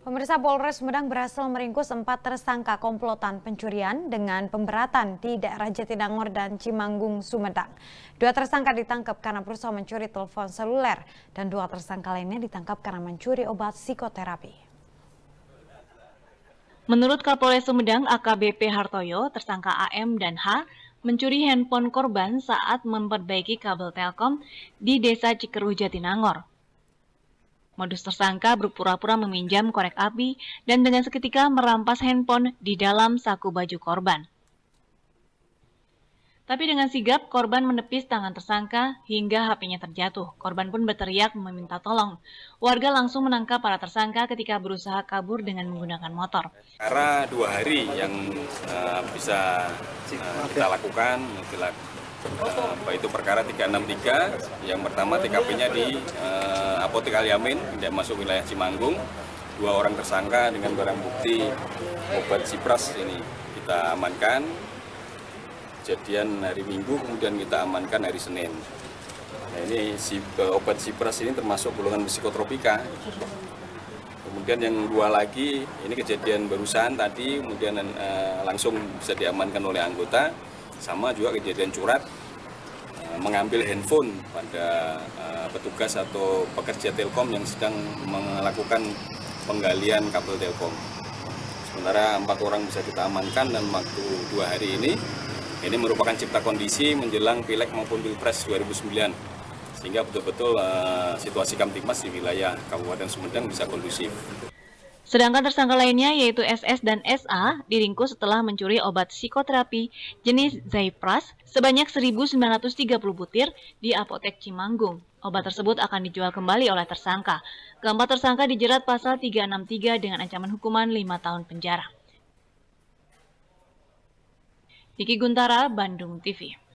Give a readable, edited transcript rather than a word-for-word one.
Pemirsa, Polres Sumedang berhasil meringkus 4 tersangka komplotan pencurian dengan pemberatan di daerah Jatinangor dan Cimanggung, Sumedang. 2 tersangka ditangkap karena berusaha mencuri telepon seluler dan 2 tersangka lainnya ditangkap karena mencuri obat psikoterapi. Menurut Kapolres Sumedang AKBP Hartoyo, tersangka AM dan H mencuri handphone korban saat memperbaiki kabel Telkom di Desa Cikeruh, Jatinangor. Modus tersangka berpura-pura meminjam korek api dan dengan seketika merampas handphone di dalam saku baju korban. Tapi dengan sigap, korban menepis tangan tersangka hingga HP-nya terjatuh. Korban pun berteriak meminta tolong. Warga langsung menangkap para tersangka ketika berusaha kabur dengan menggunakan motor. Karena 2 hari yang bisa kita lakukan, itu perkara 363, yang pertama TKP-nya di Apotek Al-Yamin, tidak masuk wilayah Cimanggung. 2 orang tersangka dengan barang bukti obat Sipras ini kita amankan. Kejadian hari Minggu, kemudian kita amankan hari Senin. Nah, ini obat Sipras ini termasuk golongan psikotropika. Kemudian yang 2 lagi, ini kejadian barusan tadi, kemudian langsung bisa diamankan oleh anggota. Sama juga kejadian curat, mengambil handphone pada petugas atau pekerja Telkom yang sedang melakukan penggalian kabel Telkom. Sementara 4 orang bisa kita amankan dan waktu 2 hari ini merupakan cipta kondisi menjelang Pileg maupun Pilpres 2009. Sehingga betul-betul situasi Kamtibmas di wilayah Kabupaten Sumedang bisa kondusif. Sedangkan tersangka lainnya yaitu SS dan SA diringkus setelah mencuri obat psikoterapi jenis Zypras sebanyak 1.930 butir di Apotek Cimanggung. Obat tersebut akan dijual kembali oleh tersangka. Keempat tersangka dijerat pasal 363 dengan ancaman hukuman 5 tahun penjara. Diki Guntara, Bandung TV.